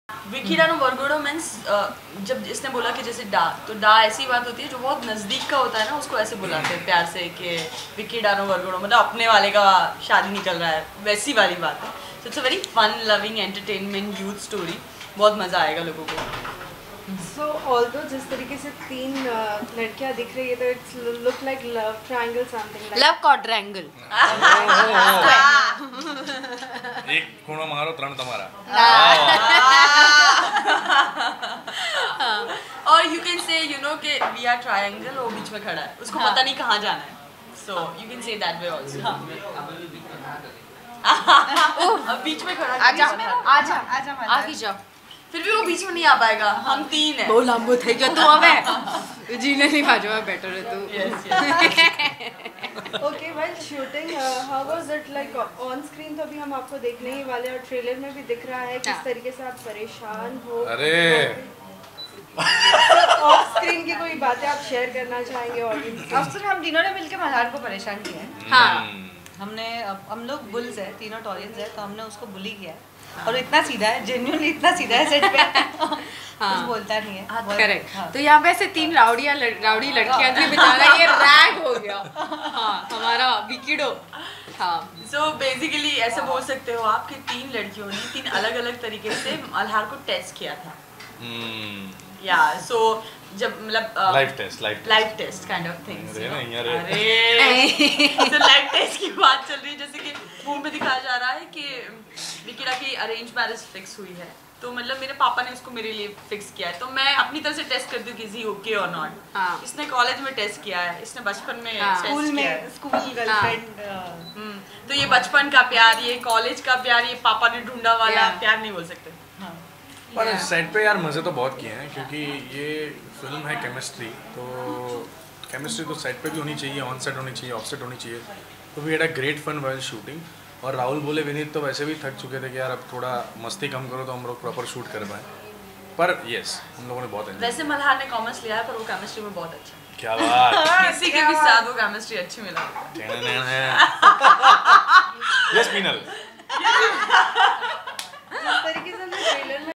Vicky डानो वर्गोडो means जब इसने बोला कि जैसे डा, तो डा ऐसी बात होती है जो बहुत नज़दीक का होता है ना, उसको ऐसे बुलाते हैं प्यार से कि विकी डानो वर्गोडो, मतलब अपने वाले का शादी निकल रहा है, वैसी वाली बात है। So it's a very fun loving entertainment youth story, बहुत मज़ा आएगा लोगों को। So although जिस तरीके से 3 लड़कियां दिख रही है तो it's look like love triangle something like love quadrangle. एक ખૂણો મારો ત્રણ તમારા। और you can say you know कि वी आर ट्रायंगल, वो बीच में खड़ा है, उसको पता नहीं कहाँ जाना है, so you can say that way also. बीच में खड़ा है, आजा आजा आजा आगे जाओ। फिर भी वो बीच में नहीं आ पाएगा, हम 3 हैं। બહુ લાંબો થઈ ગયો તું હવે જીને નહીં બાજુમાં બેટર है तू। Okay while shooting how was it like on screen? तो अभी हम आपको देखने ही वाले और ट्रेलर में भी दिख रहा है किस तरीके से आप परेशान हो। अरे ऑफ स्क्रीन की कोई बातें आप शेयर करना चाहेंगे ऑडियंस? अफसर हम तीनों ने मिलकर मल्हार को परेशान किया है। हाँ हमने हम लोग बुल्स है, तीनों टॉरियंस है, तो हमने उसको बुली किया है। और इतना सीधा है, जेन्युइनली इतना सीधा है सेट पे, कुछ बोलता नहीं है। करेक्ट। तो यहाँ पे ऐसे 3 राउडी लड़कियां थी, बेचारा ये रैग हो गया। हाँ हमारा विकीडो। हाँ सो बेसिकली ऐसे बोल सकते हो आप कि 3 लड़कियों ने 3 अलग अलग तरीके से मल्हार को टेस्ट किया था। या सो जब मतलब live test kind of things, अरे तो लाइव टेस्ट की बात चल रही है, जैसे कि मूवी में दिखाया जा रहा है कि विकीडा की अरेंज मैरिज फिक्स हुई है, तो मतलब मेरे पापा ने उसको मेरे लिए फिक्स किया है, तो मैं अपनी तरफ से टेस्ट करती हूँ कि इज ही ओके और नॉट। इसने कॉलेज में टेस्ट किया है, इसने बचपन में स्कूल गर्लफ्रेंड। तो ये बचपन का प्यार, ये कॉलेज का प्यार, ये पापा ने ढूंढा वाला प्यार नहीं बोल सकते। पर सेट पे यार मज़े तो बहुत किए हैं, क्योंकि ये फिल्म है केमिस्ट्री, तो केमिस्ट्री तो सेट पे भी होनी चाहिए, ऑन सेट होनी चाहिए, ऑफ सेट होनी चाहिए। तो we had a great fun while shooting. और राहुल बोले विनीत तो वैसे भी थक चुके थे कि यार अब थोड़ा मस्ती कम करो तो हम लोग प्रॉपर शूट कर पाए, पर यस हम लोगों ने बहुत एंजॉय। वैसे मल्हार ने कॉमर्स लिया है पर वो केमिस्ट्री में बहुत अच्छा है। क्या बात। किसी के भी साथ वो केमिस्ट्री अच्छी मिला। यस मीनल।